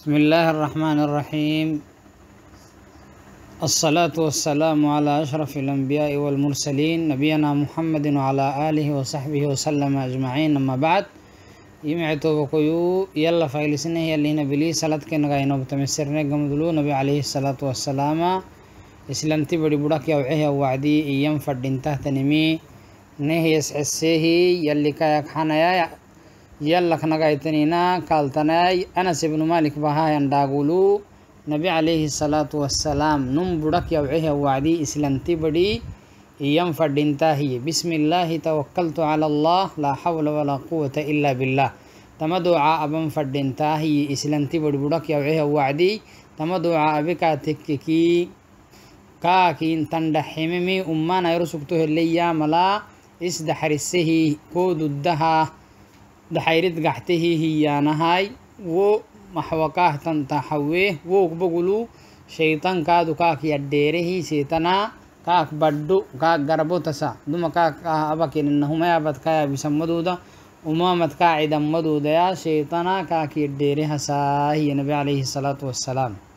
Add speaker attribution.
Speaker 1: بسم الله الرحمن الرحيم. الصلاة والسلام على أشرف الأنبياء والمرسلين نبينا محمد وعلى آله وصحبه وسلم أجمعين. أما بعد يمعتو بقيو يلا فايلسنه يلي نبلي صلاة كنغاينو بتمسرنا قمدلو نبي عليه الصلاة والسلام إسلامتي بدي بدك يوعيه وعدي إيام فردين تحت نمي نهي يسحسيه يلي كايك حنايا يلا كنغايتنينا كالتناي أنس بن مالك بها ينداغولو نبي عليه الصلاة والسلام نم بدك يوعيه وعدي إسلامتي بدي إيام فردين تاهي بسم الله توكلت على الله لا حول ولا قوة إلا بالله تمدعا أبن فردين تاهي إسلامتي بدي بدك يوعيه وعدي تمدعا أبكا تككي كاكين تندحممي أمانا يرسكته اللي ملا إسدحرسه كود الدها دحيرت قحته هي نهاي ومحوكاه تنتحويه وقبقلو شيطان كادو كاك يديره سيتنا كاك بدو كاك غربو تسا دوما كاك أبكين إنهما يابد كايا بسمدودا أمامت قاعدا مدودا يا شيطانا كاك يديره ساهي نبي عليه الصلاة والسلام.